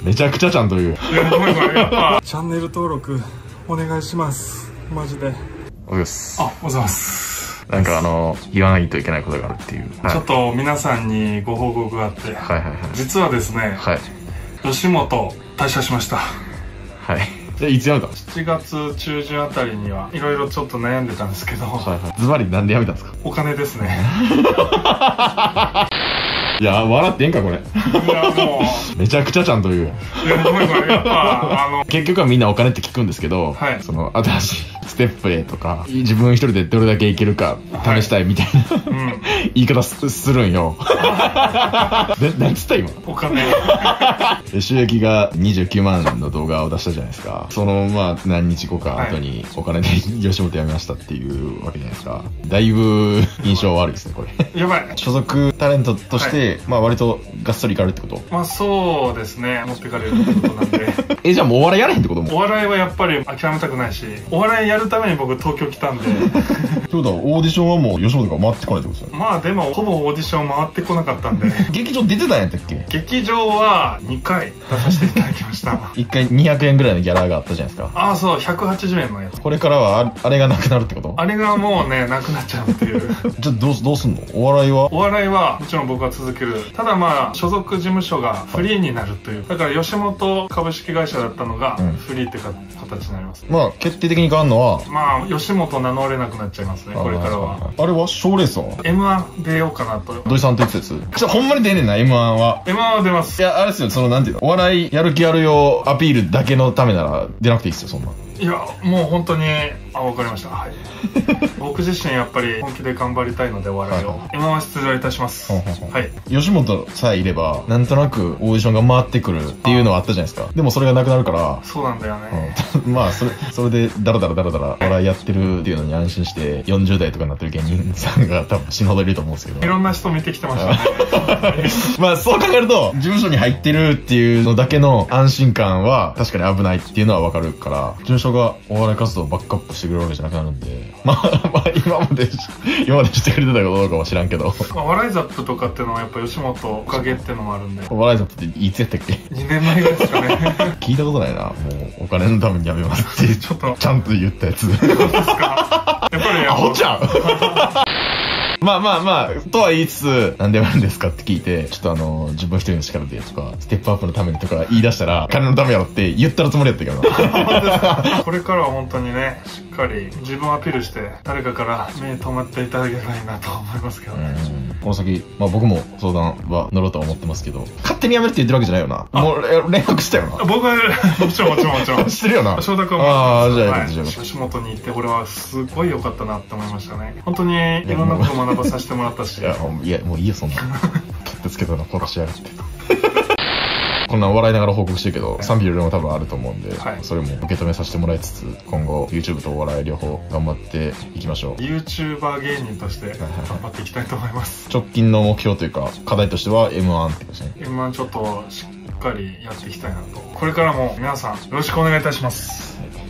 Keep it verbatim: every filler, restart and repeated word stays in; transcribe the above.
めちゃくちゃちゃんと言う。 いや、ごめんごめん、やっぱ。チャンネル登録お願いします。マジで。 おです。 あ、おはようございます。 なんかあの、言わないといけないことがあるっていう。 はい、ちょっと皆さんにご報告があって。はいはいはい。実はですね。はい。吉本退社しました。はい。で、いつ辞めたの？しちがつちゅうじゅんあたりにはいろいろちょっと悩んでたんですけど。はいはい。ズバリなんで辞めたんですか？お金ですね。いや、笑ってんかこれ。いや、もうめちゃくちゃちゃんと言う。いや、ごめんごめん、やっぱあの結局はみんなお金って聞くんですけど、はい、その新しいステップへとか自分一人でどれだけいけるか試したいみたいな、はい、うん、言い方 す, するんよ。で、何つった今？お金。収益がにじゅうきゅうまんの動画を出したじゃないですか。そのまあ何日後か後にお金で吉本辞めましたっていうわけじゃないですか。だいぶ印象悪いですねこれ。やばい。所属タレントとして、はい、まあ割とがっそりいかれるってこと？まあそうですね、持ってかれるってことなんで。え、じゃあもうお笑いやれへんってことも？お笑いはやっぱり諦めたくないし、お笑いやるために僕東京来たんで。そうだ、オーディションはもう吉本が回ってこないってことですよね。まあでもほぼオーディション回ってこなかったんで。劇場出てたんやったっけ？劇場はにかい出させていただきました。いっかいにひゃくえんぐらいのギャラがあったじゃないですか。ああそう、ひゃくはちじゅうえんのやつ。これからはあれがなくなるってこと？あれがもうね、なくなっちゃうっていう。じゃあどうどうすんの？お笑いは？お笑いはもちろん僕は続ける。ただまあ所属事務所がフリーになるという。だから吉本株式会社だったのがフリーってか、うん、形になります。まあ決定的に変わるのはまあ吉本名乗れなくなっちゃいますね、これからは。あれは賞レースは エムワン 出ようかなと。土井さんと言ってたやつ。じゃあほんまに出ねえな エムワン は。 エムワン は出ます。いやあれですよ、そのなんていうの、お笑いやる気あるよアピールだけのためなら出なくていいっすよそんな。いやもう本当に、あ、わかりました。はい。僕自身やっぱり本気で頑張りたいのでお笑いを、はいはい、今は出場いたします。はい。吉本さえいればなんとなくオーディションが回ってくるっていうのはあったじゃないですか。でもそれがなくなるから。そうなんだよね。うん、まあそれそれでダラダラダラダラ笑いやってるっていうのに安心してよんじゅうだいとかになってる芸人さんが多分死ぬほどいると思うんですけど。いろんな人見てきてましたね。まあそう考えると事務所に入ってるっていうのだけの安心感は確かに危ないっていうのはわかるから、事務所がお笑い活動をバックアップしてくれるわけじゃなくなるんで、まあ、まあ今まで今までしてくれてたかどうかは知らんけど、笑いザップとかっていうのはやっぱ吉本おかげっていうのもあるんで。笑いザップっていつやったっけ？にねんまえぐらいですかね。聞いたことないな。もうお金のためにやめますってちょっとちゃんと言ったやつ。そうですか。やっぱりアホちゃん。まあまあまあ、とは言いつつ、なんでもあるんですかって聞いて、ちょっとあの、自分一人の力でとか、ステップアップのためにとか言い出したら、金のためやろって言ったらつもりやったけどな。これからは本当にね、しっかり自分をアピールして、誰かから目止まっていただければいいなと思いますけどね。この先、まあ僕も相談は乗ろうとは思ってますけど、勝手にやめるって言ってるわけじゃないよな。もう連絡したよな。僕は、もちろんもちろんもちろん。知ってるよな。承諾はもちろん。ああ、じゃあよかったじゃあよかった。吉本に行って、俺はすごい良かったなって思いましたね。本当にいろんなことを学ばさせてもらったし。いや、いやもういいよそんな。取ってつけたの殺しやがって。こんなん笑いながら報告してるけど、賛否両論も多分あると思うんで、はい、それも受け止めさせてもらいつつ、今後 YouTube とお笑い両方頑張っていきましょう。 YouTuber 芸人として頑張っていきたいと思います。直近の目標というか課題としては エムワン ってことですね。 エムワン ちょっとしっかりやっていきたいなと。これからも皆さんよろしくお願いいたします。はい。